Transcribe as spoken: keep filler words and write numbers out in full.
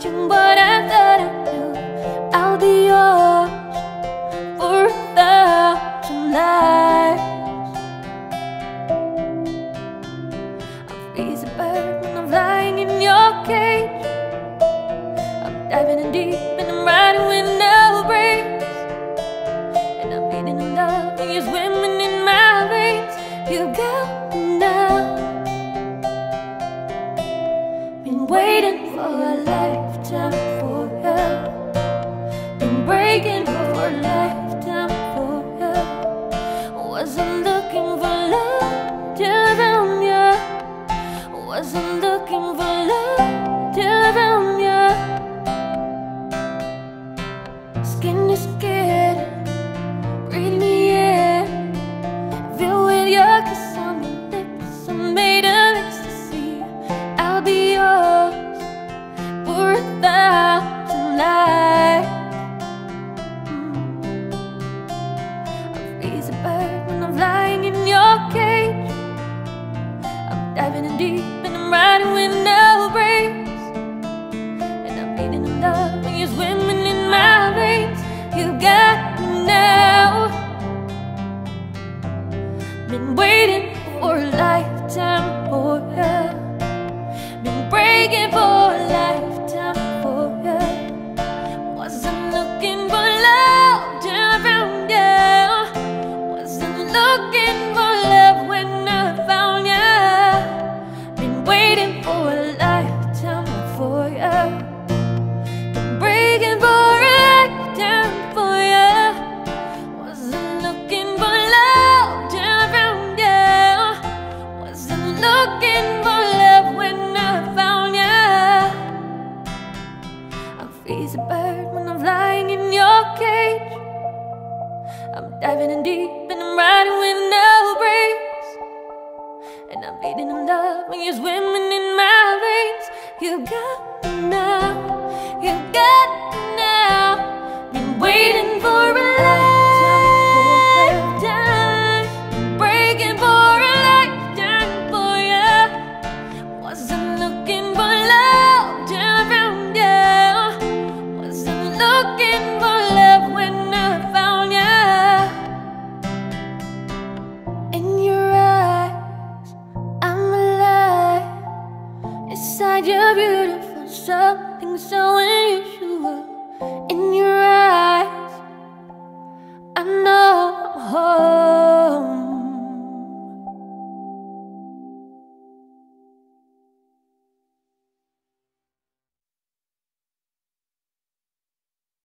changing what I thought I knew. I'll be yours for a thousand lives. I'll freeze a bird when I'm flying in your cage. I'm diving in deep and I'm riding with no brakes. And I'm bleeding in love and you're swimming in my veins. You got me now. Been waiting for a lifetime for you. Been breaking for a lifetime for you. Wasn't looking for love till I found you. Wasn't looking for love till I found you. Skin to skin, breathe me in. Feel with your kiss on my lips. I'm made of ecstasy. I'll be yours for a thousand lives. I'll freeze a bird when I'm flying in your cage. I'm diving in deep and I'm riding with no brakes. And I'm bleeding in love and you're swimming in my veins. You got me now. Been waiting for a lifetime for you. Been breaking for a lifetime for you. Wasn't looking for love till I found you. Wasn't looking for love when I found you. Been waiting for a lifetime for you. Been breaking for a lifetime for you. Wasn't looking for love till I found you. Wasn't looking for love when I found you. I'm freeze a bird when I'm flying in your cage. I'm diving in deep and I'm riding with no brakes. And I'm bleeding in love when you're swimming in my veins. You got me now. You got me now. Been waiting for a lifetime. Been breaking for a lifetime for you. Wasn't looking for love till I found you. Wasn't looking for love when I found you. In your eyes, I'm alive. Inside you're beautiful, something so